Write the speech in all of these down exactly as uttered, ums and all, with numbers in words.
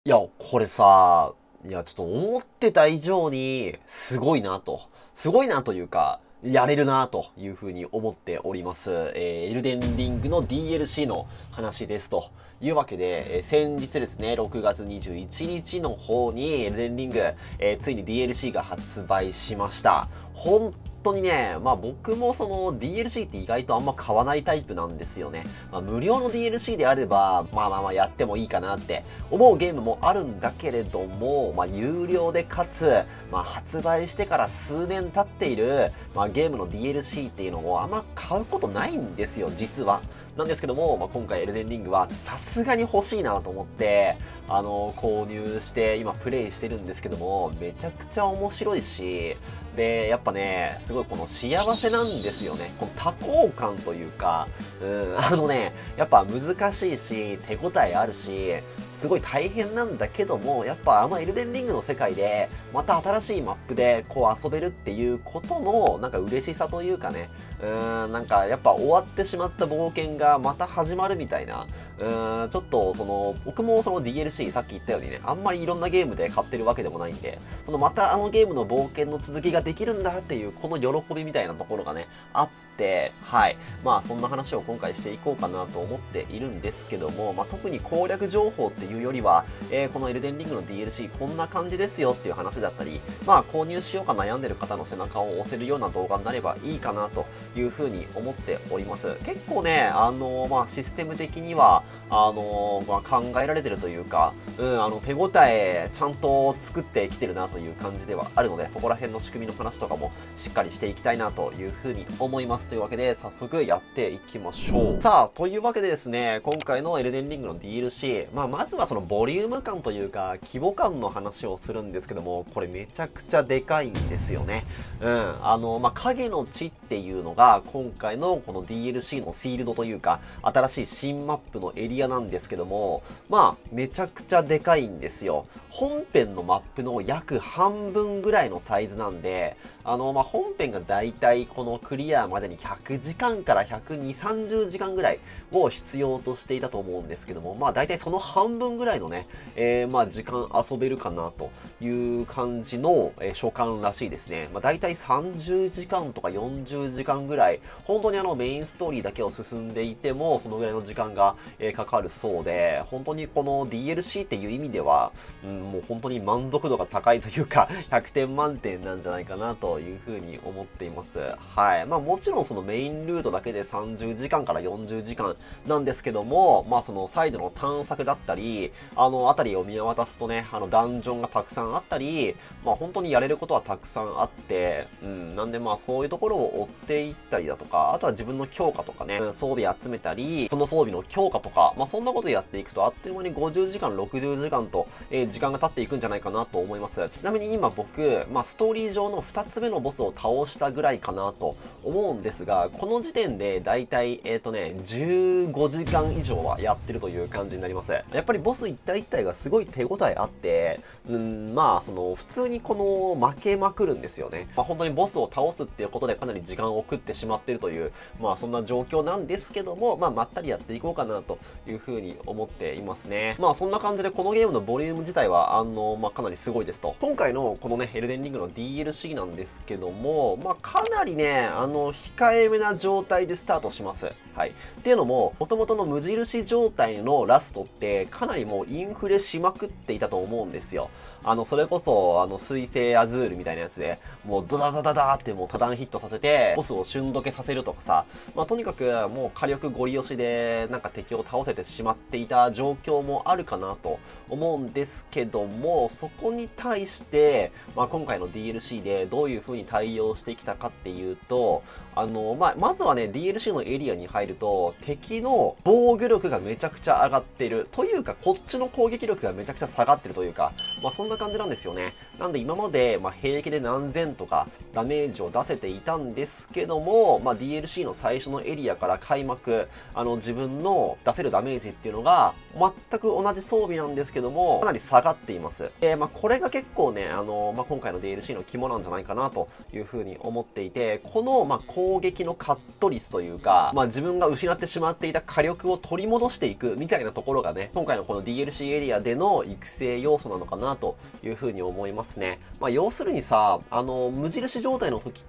いや、これさ、いや、ちょっと思ってた以上に、すごいなと。すごいなというか、やれるなというふうに思っております。えー、エルデンリングの ディーエルシー の話ですというわけで、えー、先日ですね、ろくがつにじゅういちにちの方にエルデンリング、えー、ついに ディーエルシー が発売しました。本当にね、まあ僕もその ディーエルシー って意外とあんま買わないタイプなんですよね。まあ無料の ディーエルシー であれば、まあまあまあやってもいいかなって思うゲームもあるんだけれども、まあ有料でかつ、まあ発売してから数年経っている、まあゲームの ディーエルシー っていうのをあんま買うことないんですよ、実は。なんですけども、まあ今回エルデンリングはさすがに欲しいなと思って、あの、購入して今プレイしてるんですけども、めちゃくちゃ面白いし、で、やっぱね、すごいこの幸せなんですよね。この多幸感というか、うん、あのね、やっぱ難しいし、手応えあるし、すごい大変なんだけども、やっぱあのエルデンリングの世界で、また新しいマップでこう遊べるっていうことの、なんか嬉しさというかね、うーん、なんかやっぱ終わってしまった冒険がまた始まるみたいな、うーん、ちょっとその、僕もその ディーエルシー さっき言ったようにね、あんまりいろんなゲームで買ってるわけでもないんで、そのまたあのゲームの冒険の続きができるんだっていうこの喜びみたいなところがね、あって、はい。まあそんな話を今回していこうかなと思っているんですけども、まあ特に攻略情報っていうよりは、えー、このエルデンリングの ディーエルシー こんな感じですよっていう話だったり、まあ購入しようか悩んでる方の背中を押せるような動画になればいいかなというふうに思っております。結構ね、あのー、まあシステム的には、あのー、まあ考えられてるというか、うん、あの手応えちゃんと作ってきてるなという感じではあるので、そこら辺の仕組みの話とかもしっかりしていきたいなというふうに思います。というわけで、早速やっていきましょう。さあ、というわけでですね、今回のエルデンリングの ディーエルシー、まあ、まずはそのボリューム感というか、規模感の話をするんですけども、これめちゃくちゃでかいんですよね。うん。あの、まあ、影の地っていうのが、今回のこの ディーエルシー のフィールドというか、新しい新マップのエリアなんですけども、まあ、めちゃくちゃでかいんですよ。本編のマップの約半分ぐらいのサイズなんで、あの、まあ、本編がだいたいこのクリアまでにひゃくじかんからひゃくにじゅう、さんじゅうじかんぐらいを必要としていたと思うんですけども、まあ、だいたいその半分ぐらいのね、えー、まあ、時間遊べるかなという感じの、えー、所感らしいですね。まあ、だいたいさんじゅうじかんとかよんじゅうじかんぐらい、本当にあのメインストーリーだけを進んでいても、そのぐらいの時間が、えー、かかるそうで、本当にこの ディーエルシー っていう意味では、うん、もう本当に満足度が高いというか、ひゃくてん満点なんじゃないかなというふうに思っています。はい。まあもちろんそのメインルートだけでさんじゅうじかんからよんじゅうじかんなんですけども、まあそのサイドの探索だったり、あの辺りを見渡すとね、あのダンジョンがたくさんあったり、まあ本当にやれることはたくさんあって、うん、なんでまあそういうところを追っていったりだとか、あとは自分の強化とかね、装備集めたり、その装備の強化とか、まあそんなことやっていくとあっという間にごじゅうじかん、ろくじゅうじかんと、えー、時間が経っていくんじゃないかなと思います。ちなみに今僕、まあストーリー上のふたつめのボスを倒したぐらいかなと思うんですが、この時点でだいたい、えっとね、じゅうごじかん以上はやってるという感じになります。やっぱりボス一体一体がすごい手応えあって、うん、まあその普通にこの負けまくるんですよね。まあ本当にボスを倒すっていうことでかなり時間を食ってしまってるという、まあそんな状況なんですけども、まあまったりやっていこうかなというふうに思っていますね。まあそんな感じでこのゲームのボリューム自体は、あの、まあかなりすごいですと。今回のこのね、エルデンリングの ディーエルシー なんですけども、まあかなりね、あの、控えめな状態でスタートします。はい。っていうのも、元々の無印状態のラストって、かなりもうインフレしまくっていたと思うんですよ。あの、それこそ、あの、水星アズールみたいなやつで、もうドダダダダーってもう多段ヒットさせて、ボスを瞬時けさせるとかさ、まあとにかくもう火力ゴリ押しで、なんか敵を倒せてしまっていた状況もあるかなと思うんですけども、そこに対して、まあ今回の ディーエルシー でどういう風に対応してきたかっていうと、あの、まあ、まずはね、ディーエルシー のエリアに入ると、敵の防御力がめちゃくちゃ上がってる。というか、こっちの攻撃力がめちゃくちゃ下がってるというか、まあそんな感じなんですよね。なんで今まで、まあ平気で何千とかダメージを出せていたんですけども、まあ ディーエルシー の最初のエリアから開幕、あの自分の出せるダメージっていうのが、全く同じ装備なんですけども、かなり下がっています。で、まあこれが結構ね、あの、まあ今回の ディーエルシー の肝ななんじゃないかなというふうに思っていて、この、まあ、攻撃のカット率というか、まあ、自分が失ってしまっていた火力を取り戻していくみたいなところがね、今回のこの ディーエルシー エリアでの育成要素なのかなというふうに思いますね。まあ、要するにさ、あの、無印状態の時って、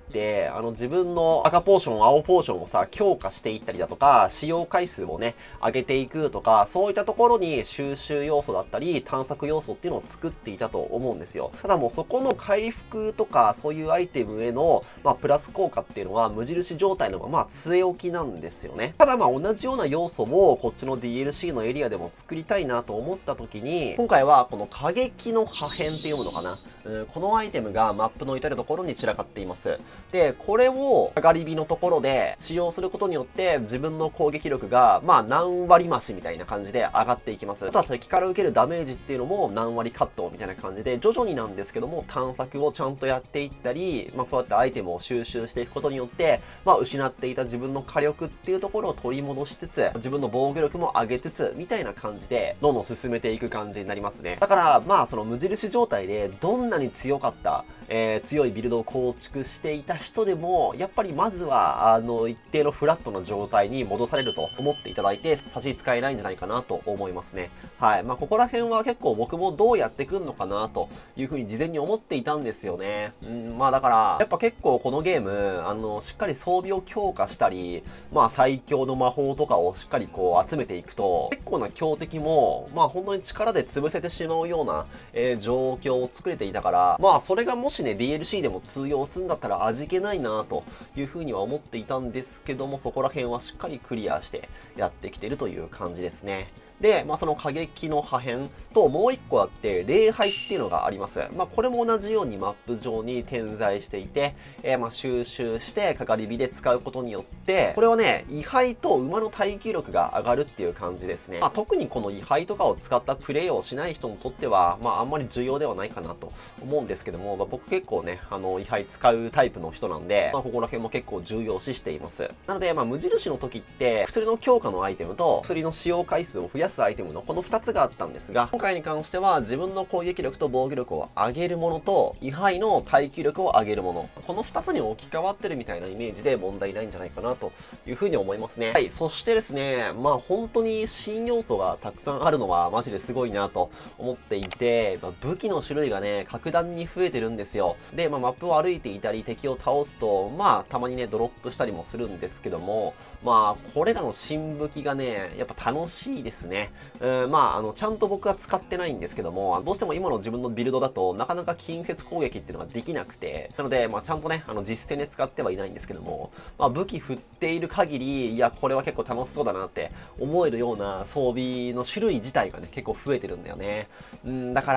あの、自分の赤ポーション、青ポーションをさ、強化していったりだとか、使用回数をね、上げていくとか、そういったところに収集要素だったり、探索要素っていうのを作っていたと思うんですよ。ただもうそこの回復とか、そういうアイテムへの、まあ、プラス効果っていうのは、無印状態のまま据え置きなんですよね。ただまあ、同じような要素を、こっちの ディーエルシー のエリアでも作りたいなと思った時に、今回はこの過激の破片って読むのかな。うん、このアイテムがマップの至るところに散らかっています。で、これを上がり火のところで使用することによって自分の攻撃力がまあ何割増しみたいな感じで上がっていきます。あとは敵から受けるダメージっていうのも何割カットみたいな感じで徐々になんですけども探索をちゃんとやっていったり、まあそうやってアイテムを収集していくことによってまあ失っていた自分の火力っていうところを取り戻しつつ自分の防御力も上げつつみたいな感じでどんどん進めていく感じになりますね。だからまあその無印状態でどんなに強かった、えー、強いビルドを構築していた人でもやっぱりまずはあの一定のフラットな状態に戻されると思っていただいて差し支えないんじゃないかなと思いますね。はい。まあここら辺は結構僕もどうやってくんのかなというふうに事前に思っていたんですよね。うん、まあだからやっぱ結構このゲームあのしっかり装備を強化したりまあ最強の魔法とかをしっかりこう集めていくと結構な強敵もまあ本当に力で潰せてしまうような、えー、状況を作れていたからまあそれがもしね ディーエルシー でも通用するんだったら味気ないなというふうには思っていたんですけどもそこら辺はしっかりクリアしてやってきてるという感じですね。で、まあ、その過激の破片ともう一個あって、礼拝っていうのがあります。まあ、これも同じようにマップ上に点在していて、えー、まあ、収集してかかり火で使うことによって、これはね、位牌と馬の耐久力が上がるっていう感じですね。まあ、特にこの位牌とかを使ったプレイをしない人にとっては、まあ、あんまり重要ではないかなと思うんですけども、まあ、僕結構ね、あの、位牌使うタイプの人なんで、まあ、ここら辺も結構重要視しています。なので、まあ、無印の時って、薬の強化のアイテムと、薬の使用回数を増やすアイテムのこのふたつがあったんですが、今回に関しては自分の攻撃力と防御力を上げるものと、位牌の耐久力を上げるもの、このふたつに置き換わってるみたいなイメージで問題ないんじゃないかなというふうに思いますね。はい、そしてですね、まあ本当に新要素がたくさんあるのはマジですごいなと思っていて、まあ、武器の種類がね、格段に増えてるんですよ。で、まあマップを歩いていたり敵を倒すと、まあたまにね、ドロップしたりもするんですけども、まあこれらの新武器がね、やっぱ楽しいですね。うん、まあ、あの、ちゃんと僕は使ってないんですけども、どうしても今の自分のビルドだとなかなか近接攻撃っていうのができなくて、なので、まあちゃんとね、あの、実戦で使ってはいないんですけども、まあ武器振っている限り、いや、これは結構楽しそうだなって思えるような装備の種類自体がね、結構増えてるんだよね。うん、だから、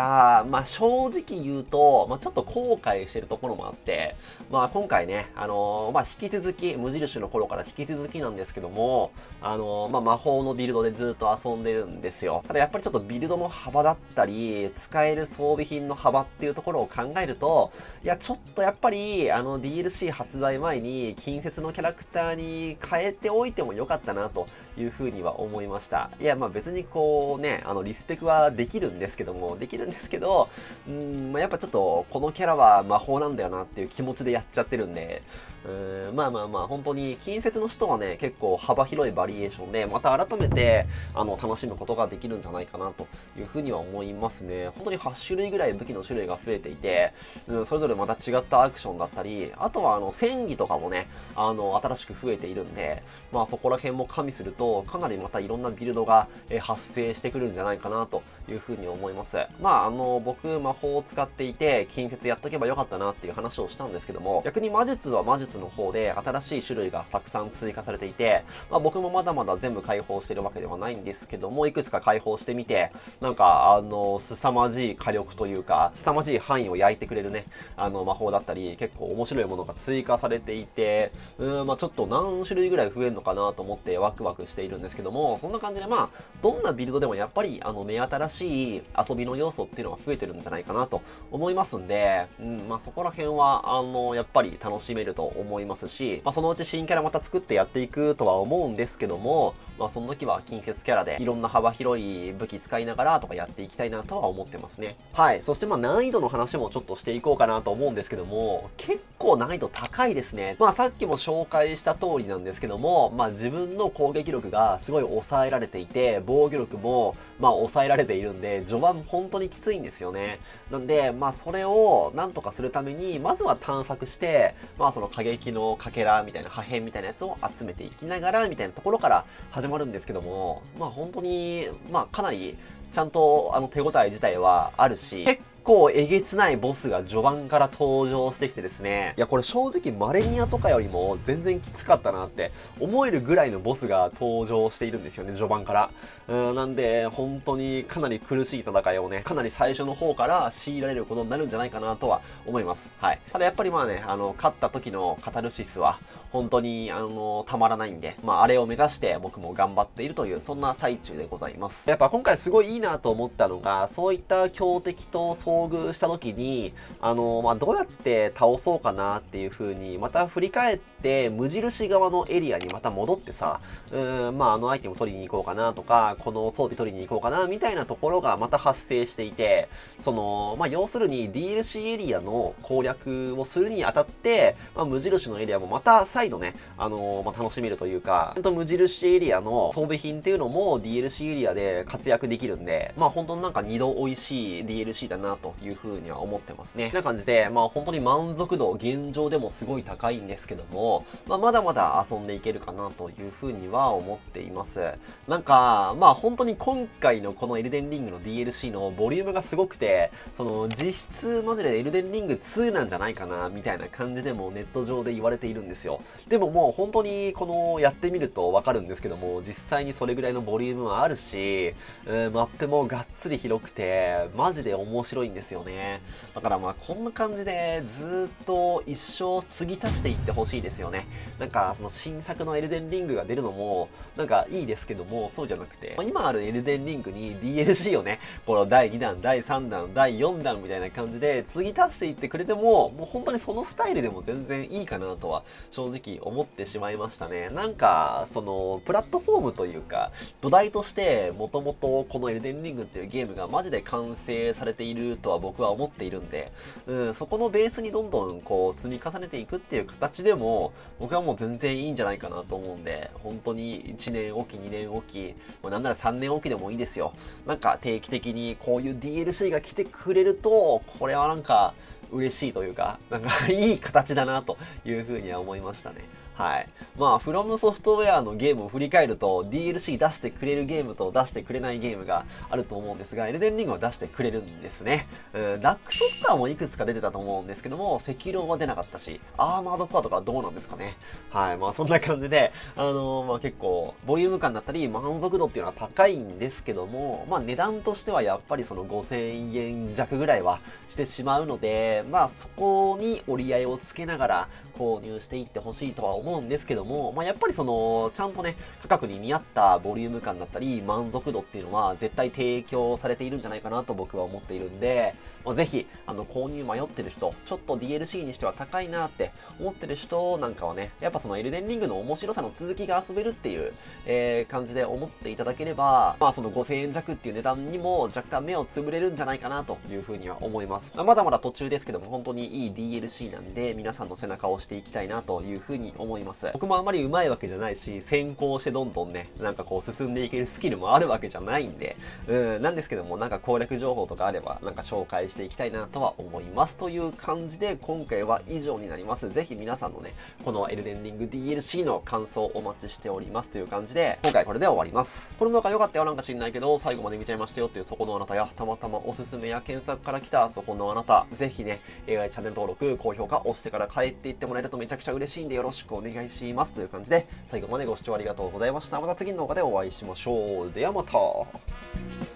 まあ正直言うと、まあちょっと後悔してるところもあって、まあ今回ね、あのー、まあ引き続き、無印の頃から引き続きなんですけども、あのー、まあ魔法のビルドでずっと遊んでるんですよ。ただやっぱりちょっとビルドの幅だったり、使える装備品の幅っていうところを考えると、いや、ちょっとやっぱり、あの ディーエルシー 発売前に、近接のキャラクターに変えておいてもよかったなというふうには思いました。いや、まあ別にこうね、あの、リスペクはできるんですけども、できるんですけど、うーん、まあ、やっぱちょっと、このキャラは魔法なんだよなっていう気持ちでやっちゃってるんで、うーん、まあまあまあ、本当に、近接の人はね、結構幅広いバリエーションで、また改めて、あの、楽しむことができるんじゃないかなというふうには思いますね。本当にはち種類ぐらい武器の種類が増えていて、うん、それぞれまた違ったアクションだったり、あとはあの、戦技とかもね、あの、新しく増えているんで、まあそこら辺も加味すると、かなりまたいろんなビルドが発生してくるんじゃないかなというふうに思います。まああの、僕魔法を使っていて、近接やっとけばよかったなっていう話をしたんですけども、逆に魔術は魔術の方で新しい種類がたくさん追加されていて、まあ僕もまだまだ全部解放してるわけではないんですけども、いくつか解放してみて、なんかあの、凄まじい火力というか、凄まじい範囲を焼いてくれるね、あの魔法だったり、結構面白いものが追加されていて、うーん、まあちょっと何種類ぐらい増えるのかなと思ってワクワクしているんですけども、そんな感じでまあ、どんなビルドでもやっぱりあの目新しい遊びの要素っていうのが増えてるんじゃないかなと思いますんで、うん、まあそこら辺はあの、やっぱり楽しめると思いますし、まあそのうち新キャラまた作ってやっていくとは思うんですけども、まあその時は近接キャラでいろろんな幅広い武器使いながらとかやっていきたいなとは思ってますね。はい。そしてまあ難易度の話もちょっとしていこうかなと思うんですけども、結構難易度高いですね。まあさっきも紹介した通りなんですけども、まあ自分の攻撃力がすごい抑えられていて、防御力もまあ抑えられているんで、序盤本当にきついんですよね。なんで、まあそれをなんとかするために、まずは探索して、まあその過激のかけらみたいな破片みたいなやつを集めていきながらみたいなところから始まるんですけども、まあ本当に、まあかなりちゃんとあの手応え自体はあるし、結構えげつないボスが序盤から登場してきてですね、いやこれ正直マレニアとかよりも全然きつかったなって思えるぐらいのボスが登場しているんですよね、序盤から。うんなんで本当にかなり苦しい戦いをね、かなり最初の方から強いられることになるんじゃないかなとは思います。はい。ただやっぱりまあね、あの勝った時のカタルシスは本当にあのたまらないんで、まああれを目指して僕も頑張っているというそんな最中でございます。やっぱ今回すごいいいなと思ったのが、そういった強敵と遭遇した時に、あのまあどうやって倒そうかなっていう風にまた振り返って無印側のエリアにまた戻ってさ、うーんまああのアイテム取りに行こうかなとか、この装備取りに行こうかなみたいなところがまた発生していて、そのまあ要するに ディーエルシー エリアの攻略をするにあたって、まあ、無印のエリアもまた再度ね、あのー、まあ、楽しめるというか、ほんと無印エリアの装備品っていうのも ディーエルシー エリアで活躍できるんで、まあ本当になんか二度美味しい ディーエルシー だなという風には思ってますね。な感じで、まあ本当に満足度現状でもすごい高いんですけども、まあまだまだ遊んでいけるかなという風には思っています。なんか、まあ本当に今回のこのエルデンリングの ディーエルシー のボリュームがすごくて、その実質マジでエルデンリングツーなんじゃないかなみたいな感じでもネット上で言われているんですよ。でももう本当にこのやってみるとわかるんですけども、実際にそれぐらいのボリュームはあるし、うんマップもがっつり広くて、マジで面白いんですよね。だからまあこんな感じでずっと一生継ぎ足していってほしいですよね。なんかその新作のエルデンリングが出るのもなんかいいですけども、そうじゃなくて、まあ、今あるエルデンリングに ディーエルシー をね、このだいにだん、だいさんだん、だいよんだんみたいな感じで継ぎ足していってくれても、もう本当にそのスタイルでも全然いいかなとは正直思ってしまいましたね。なんか、その、プラットフォームというか、土台としてもともとこのエルデンリングっていうゲームがマジで完成されているとは僕は思っているんで、うん、そこのベースにどんどんこう積み重ねていくっていう形でも、僕はもう全然いいんじゃないかなと思うんで、本当にいちねんおき、にねんおき、もうなんならさんねんおきでもいいですよ。なんか定期的にこういう ディーエルシー が来てくれると、これはなんか嬉しいというか、なんかいい形だなというふうには思いましたね。はい。まあ、フロムソフトウェアのゲームを振り返ると、ディーエルシー 出してくれるゲームと出してくれないゲームがあると思うんですが、エルデンリングは出してくれるんですね。うん、ダックソッカーもいくつか出てたと思うんですけども、赤狼は出なかったし、アーマードコアとかはどうなんですかね。はい。まあ、そんな感じで、あのー、まあ結構、ボリューム感だったり、満足度っていうのは高いんですけども、まあ値段としてはやっぱりそのごせんえん弱ぐらいはしてしまうので、まあそこに折り合いをつけながら購入していってほしいとは思うんですけども、まあやっぱりその、ちゃんとね、価格に見合ったボリューム感だったり、満足度っていうのは絶対提供されているんじゃないかなと僕は思っているんで、まあ、ぜひ、あの、購入迷ってる人、ちょっと ディーエルシー にしては高いなって思ってる人なんかはね、やっぱそのエルデンリングの面白さの続きが遊べるっていう、えー、感じで思っていただければ、まあそのごせんえん弱っていう値段にも若干目をつぶれるんじゃないかなというふうには思います。まあ、まだまだ途中ですけども、本当にいい ディーエルシー なんで、皆さんの背中を押していきたいなというふうに思います。僕もあまり上手いわけじゃないし、先行してどんどんね、なんかこう進んでいけるスキルもあるわけじゃないんで、うん、なんですけども、なんか攻略情報とかあれば、なんか紹介していきたいなとは思います。という感じで、今回は以上になります。ぜひ皆さんのね、このエルデンリング ディーエルシー の感想をお待ちしておりますという感じで、今回これで終わります。この動画良かったよなんか知んないけど、最後まで見ちゃいましたよっていうそこのあなたや、たまたまおすすめや検索から来たそこのあなた、ぜひね、チャンネル登録、高評価押してから帰っていってもらえるとめちゃくちゃ嬉しいんでよろしくお願いしますという感じで、最後までご視聴ありがとうございました。また次の動画でお会いしましょう。ではまた。